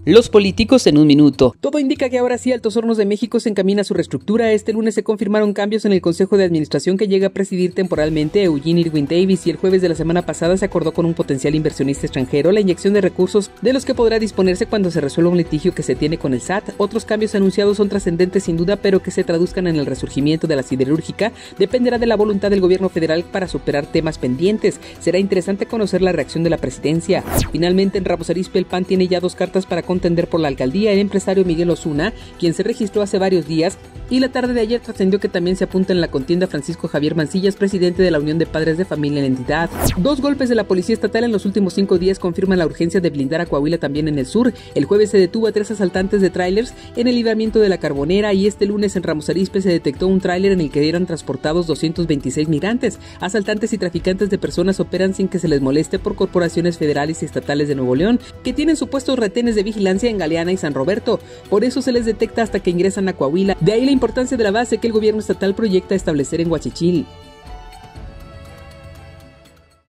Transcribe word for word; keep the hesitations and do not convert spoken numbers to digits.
Los políticos en un minuto. Todo indica que ahora sí Altos Hornos de México se encamina a su reestructura. Este lunes se confirmaron cambios en el Consejo de Administración que llega a presidir temporalmente Eugene Irwin Davis, y el jueves de la semana pasada se acordó con un potencial inversionista extranjero la inyección de recursos de los que podrá disponerse cuando se resuelva un litigio que se tiene con el S A T. Otros cambios anunciados son trascendentes sin duda, pero que se traduzcan en el resurgimiento de la siderúrgica dependerá de la voluntad del gobierno federal para superar temas pendientes. Será interesante conocer la reacción de la presidencia. Finalmente, en Ramos Arizpe, el P A N tiene ya dos cartas para contender por la alcaldía. El empresario Miguel Osuna, quien se registró hace varios días, y la tarde de ayer trascendió que también se apunta en la contienda Francisco Javier Mancillas, presidente de la Unión de Padres de Familia en la entidad. Dos golpes de la policía estatal en los últimos cinco días confirman la urgencia de blindar a Coahuila también en el sur. El jueves se detuvo a tres asaltantes de tráilers en el libramiento de la Carbonera, y este lunes en Ramos Arizpe se detectó un tráiler en el que eran transportados doscientos veintiséis migrantes. Asaltantes y traficantes de personas operan sin que se les moleste por corporaciones federales y estatales de Nuevo León, que tienen supuestos retenes de vigilancia en Galeana y San Roberto. Por eso se les detecta hasta que ingresan a Coahuila. De ahí la importancia de la base que el gobierno estatal proyecta establecer en Huachichil.